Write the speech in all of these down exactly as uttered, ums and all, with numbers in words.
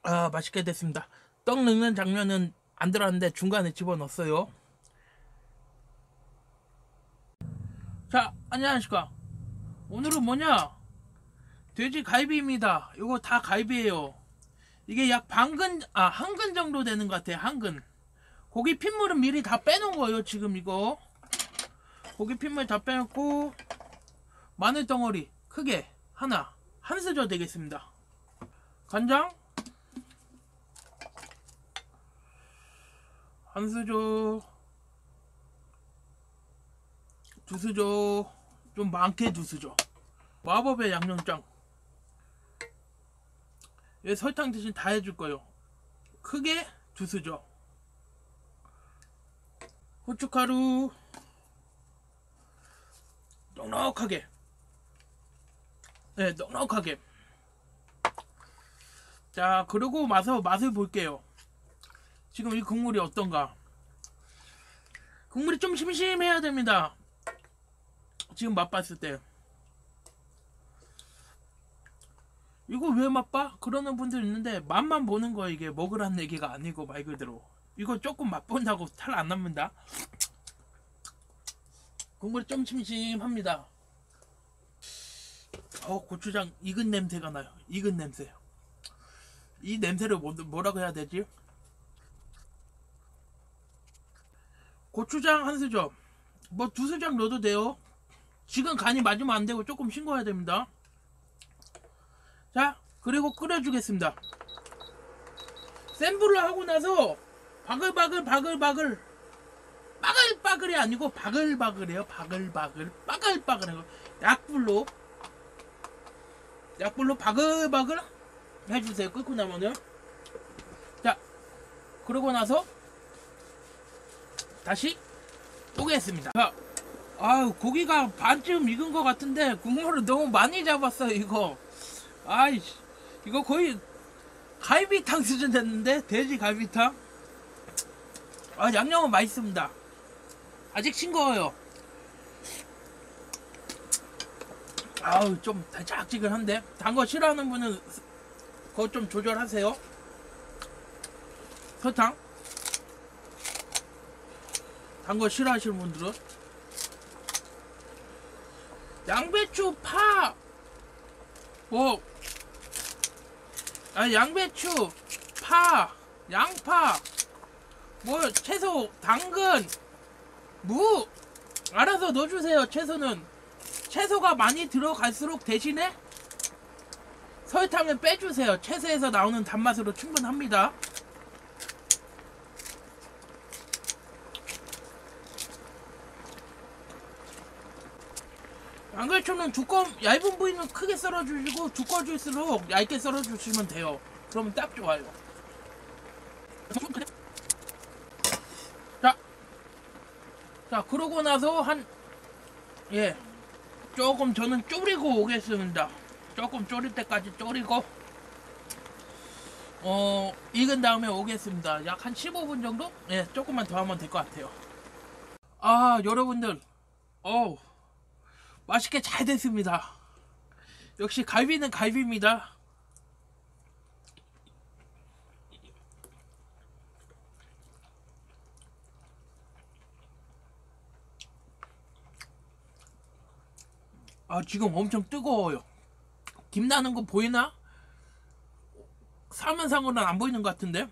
아, 맛있게 됐습니다. 떡 넣는 장면은 안 들어갔는데 중간에 집어넣었어요. 자, 안녕하십니까. 오늘은 뭐냐? 돼지 갈비입니다. 이거 다 갈비예요. 이게 약 반근, 아, 한 근 정도 되는 것 같아요. 한 근. 고기 핏물은 미리 다 빼놓은 거예요. 지금 이거. 고기 핏물 다 빼놓고, 마늘 덩어리 크게 하나, 한 스저 되겠습니다. 간장, 한 스저, 두 스저, 좀 많게 두 스저. 마법의 양념장. 얘 설탕 대신 다 해줄 거예요. 크게 두 스저. 고춧가루 넉넉하게. 네, 넉넉하게. 자, 그리고 맛을 맛을 볼게요. 지금 이 국물이 어떤가? 국물이 좀 심심해야 됩니다. 지금 맛봤을 때. 이거 왜 맛봐? 그러는 분들 있는데 맛만 보는 거 이게 먹으라는 얘기가 아니고 말 그대로 이거 조금 맛본다고 탈 안 납니다. 국물이 좀 심심합니다. 어, 고추장 익은 냄새가 나요. 익은 냄새. 이 냄새를 뭐, 뭐라고 해야 되지? 고추장 한 스저, 뭐 두 스장 넣어도 돼요. 지금 간이 맞으면 안 되고 조금 싱거워야 됩니다. 자, 그리고 끓여주겠습니다. 센 불로 하고 나서 바글바글 바글바글 빠글빠글이 아니고 바글바글해요. 바글바글 빠글빠글해요. 약불로 약불로 바글바글 해주세요. 끓고 나면은. 자, 그러고 나서 다시 오겠습니다. 자, 아유, 고기가 반쯤 익은 것 같은데 국물을 너무 많이 잡았어요. 이거 아이씨, 이거 거의 갈비탕 수준 됐는데. 돼지 갈비탕. 아, 양념은 맛있습니다. 아직 싱거워요. 아우, 좀 달짝지근한데. 단 거 싫어하는 분은 그거 좀 조절하세요. 설탕. 단 거 싫어하시는 분들은 양배추, 파, 뭐, 아, 양배추, 파, 양파, 뭐 채소, 당근, 무 알아서 넣어주세요. 채소는 채소가 많이 들어갈수록 대신에 설탕을 빼주세요. 채소에서 나오는 단맛으로 충분합니다. 양배추는 두꺼운 얇은 부위는 크게 썰어주시고 두꺼워질수록 얇게 썰어주시면 돼요. 그러면 딱 좋아요. 자, 자 그러고 나서 한 예 조금 저는 졸이고 오겠습니다. 조금 졸일 때까지 졸이고 어 익은 다음에 오겠습니다. 약 한 십오 분 정도? 예, 조금만 더 하면 될 것 같아요. 아, 여러분들, 어우, 맛있게 잘 됐습니다. 역시 갈비는 갈비입니다. 아, 지금 엄청 뜨거워요. 김 나는 거 보이나? 화면상으로는 안 보이는 것 같은데.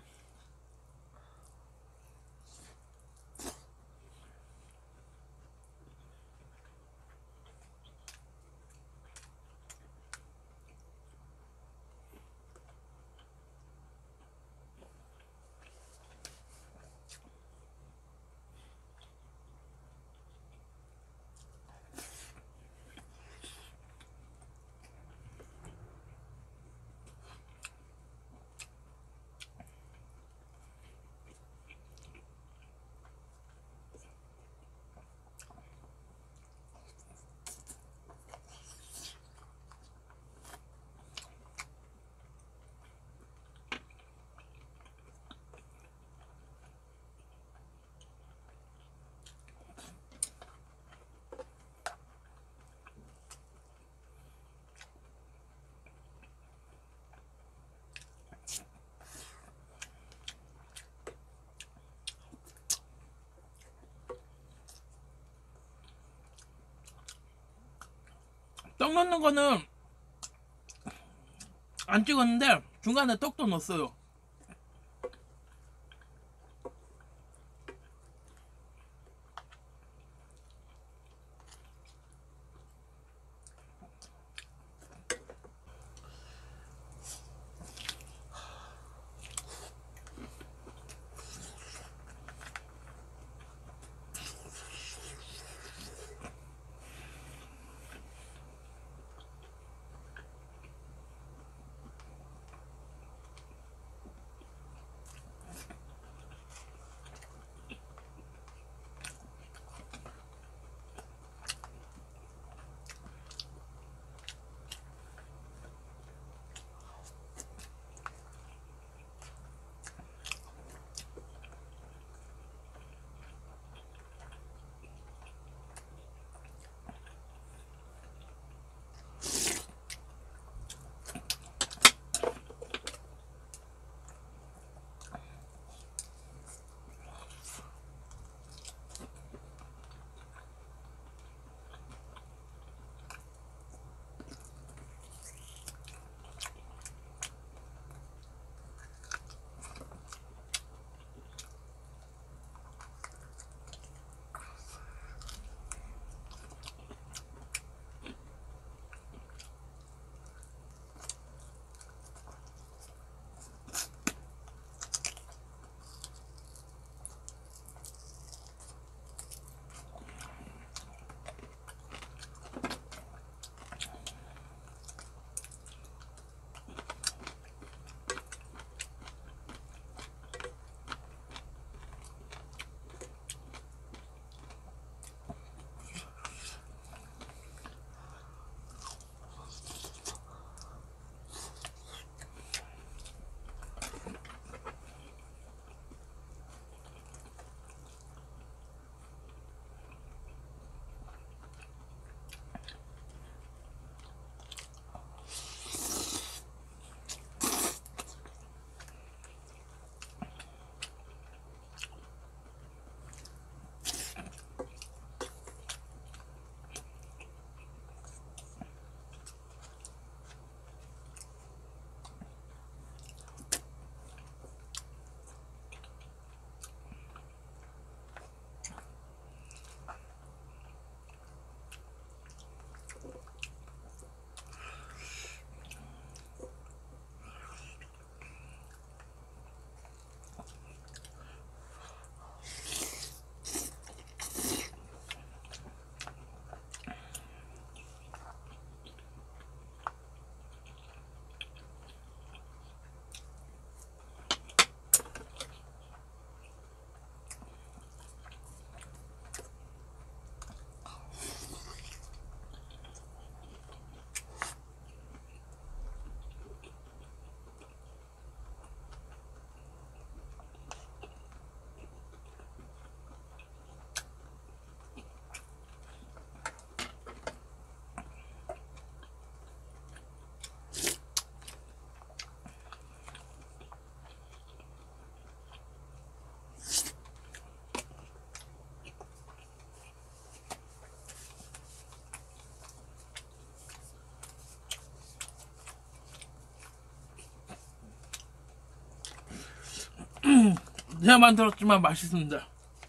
떡 넣는 거는 안 찍었는데 중간에 떡도 넣었어요. 제가 만들었지만 맛있습니다.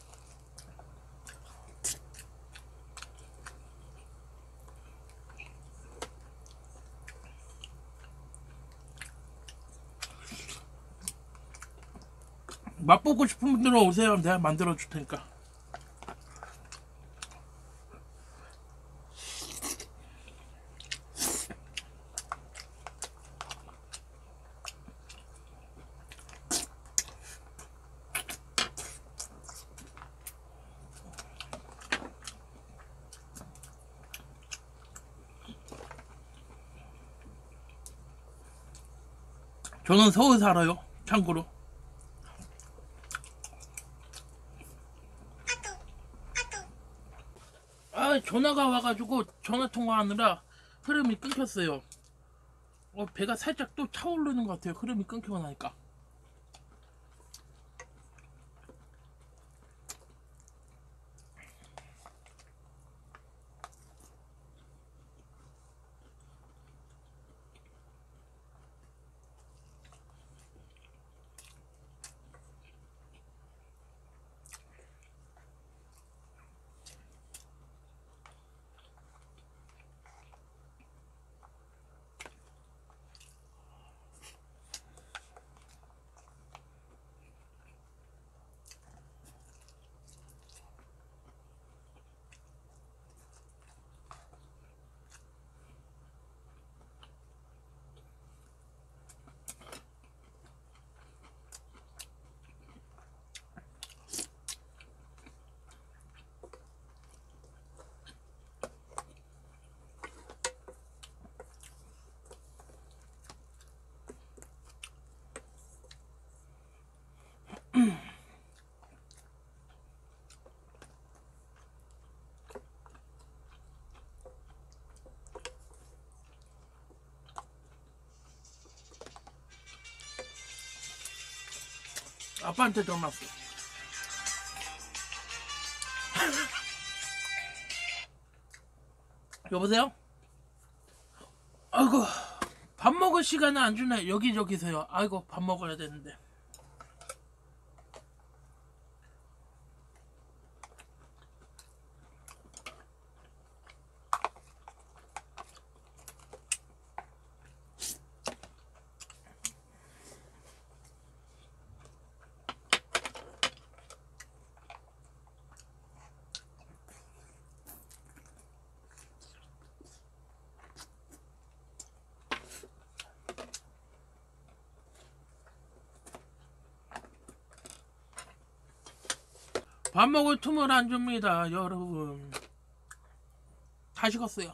맛보고 싶은 분들은 오세요. 내가 만들어 줄 테니까. 저는 서울 살아요. 참고로. 아, 전화가 와가지고 전화 통화하느라 흐름이 끊겼어요. 어, 배가 살짝 또 차오르는 것 같아요. 흐름이 끊기고 나니까. 아빠한테 전화 왔어. 여보세요? 아이고, 밥 먹을 시간은 안 주네. 여기저기서요. 아이고, 밥 먹어야 되는데. 밥 먹을 틈을 안 줍니다, 여러분. 다 식었어요.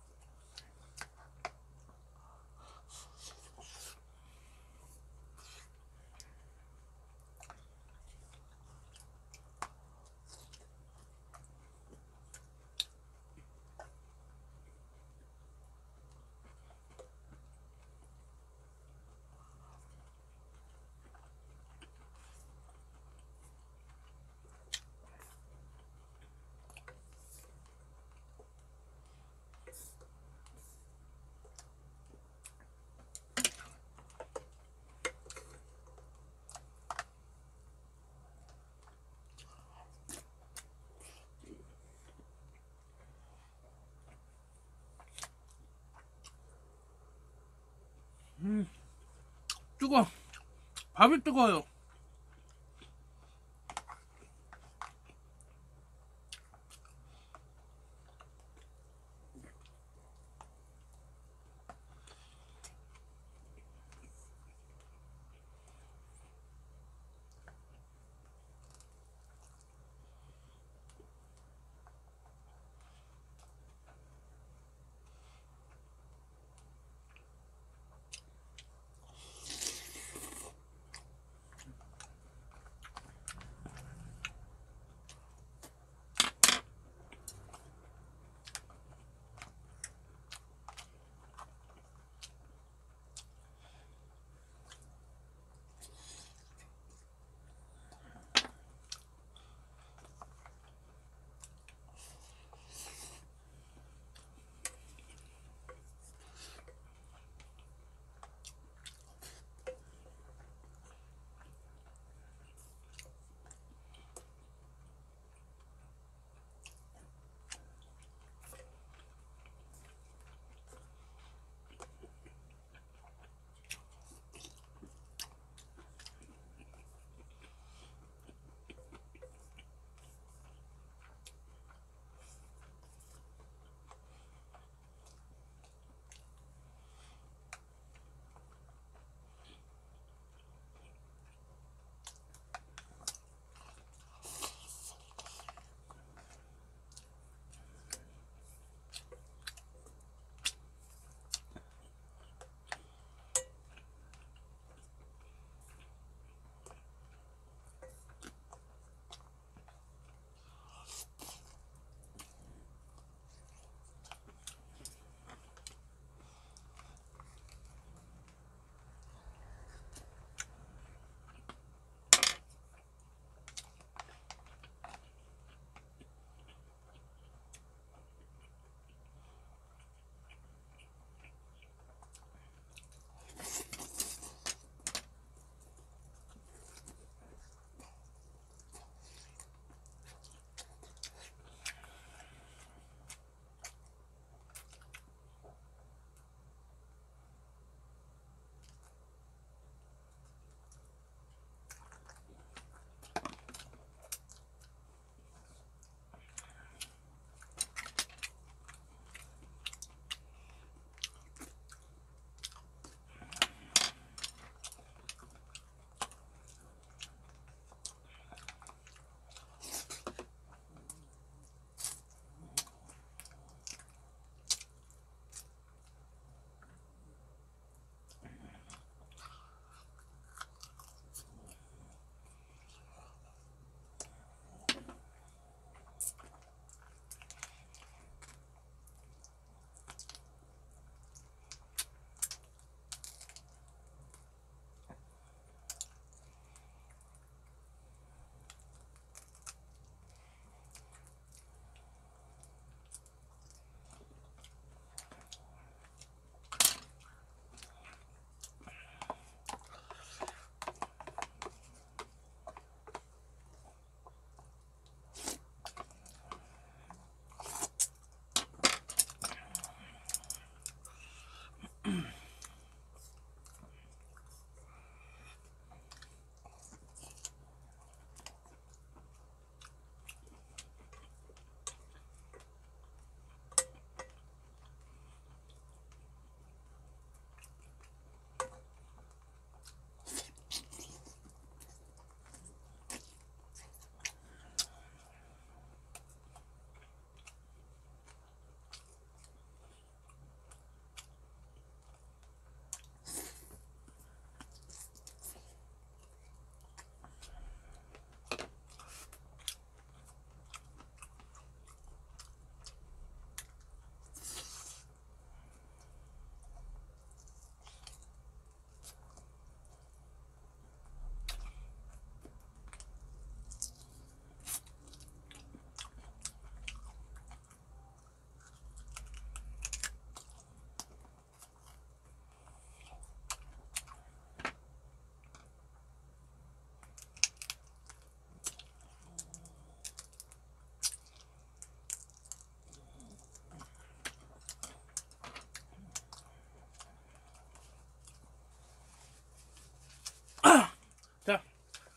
음, 뜨거. 밥이 뜨거워요.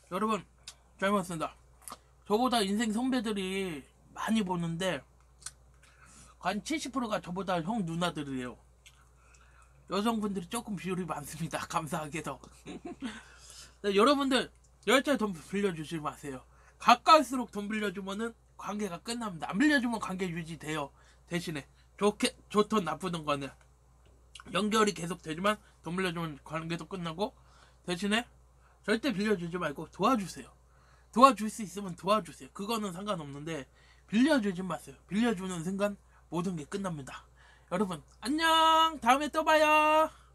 여러분 잘 먹었습니다. 저보다 인생 선배들이 많이 보는데 한 칠십 퍼센트가 저보다 형 누나들이에요. 여성분들이 조금 비율이 많습니다. 감사하게도. 네, 여러분들 여자친구 돈 빌려주지 마세요. 가까울수록 돈 빌려주면은 관계가 끝납니다. 안 빌려주면 관계 유지돼요. 대신에 좋게 좋든 나쁘든 거는 연결이 계속 되지만 돈 빌려주면 관계도 끝나고, 대신에 절대 빌려주지 말고 도와주세요. 도와줄 수 있으면 도와주세요. 그거는 상관없는데 빌려주지 마세요. 빌려주는 순간 모든 게 끝납니다. 여러분 안녕. 다음에 또 봐요.